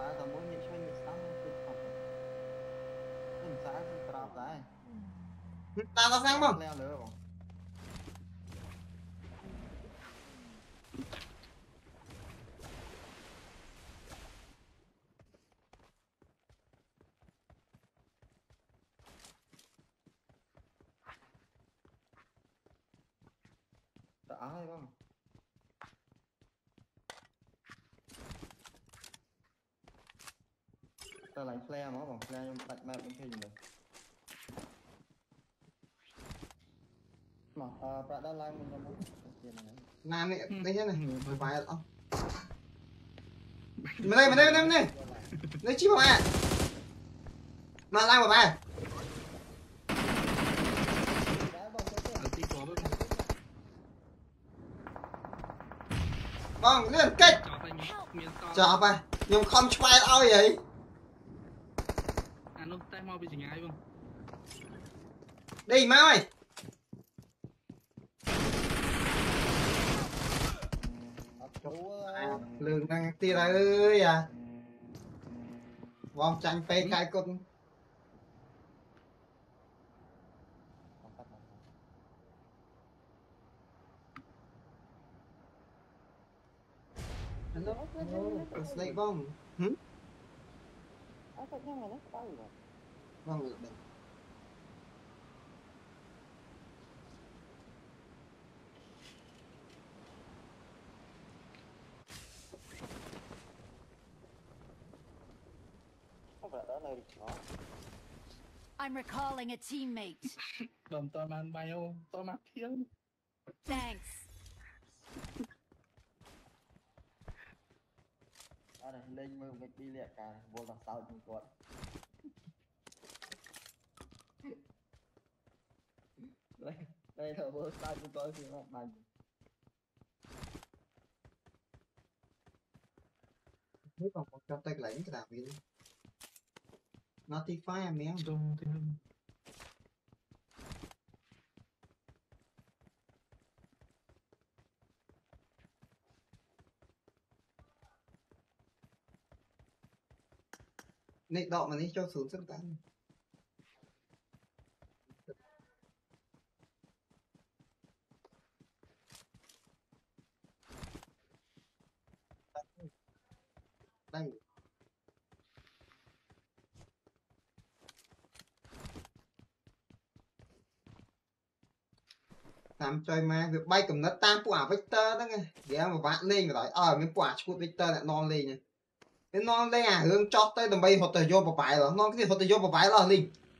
tao muốn nhịn xoay nhịn sáng cứ học đừng sáng cứ trap đấy tao tao sang không leo lửa không đã hay không ta lại flare nó bằng flare nhưng đặt map cũng thấy gì mà bạn đã like mình không làm này đây thế này phải phải không mà đây đây chip mà làm một bài vâng lên kích chọn bài nhưng không spy ao vậy anh tay mau bị chỉnh ai không đi mau ơi lường đang tia ra ơi à vòng tranh phê cái con lấy bom vâng được I'm recalling a teammate. Đồng tôi mang bio, tôi mắc thiếu. Thanks. Đây lên mưa mình đi liệt cả vô đằng sau chúng tôi. Đây là vô sau chúng tôi thì nó bằng. Nếu còn một trong tay lấy cái đạp gì notify em nhé nị đọ mà đi cho xuống sân tăng đây làm chơi mà việc bay cầm nó tam quả Victor đó nghe ghé mà bạn lên rồi mấy quả của Victor lại non lên nha cái non lên à hướng chót tới tầm bay hột tới vô vào bài rồi non cái gì hột tới vô vào bài rồi linh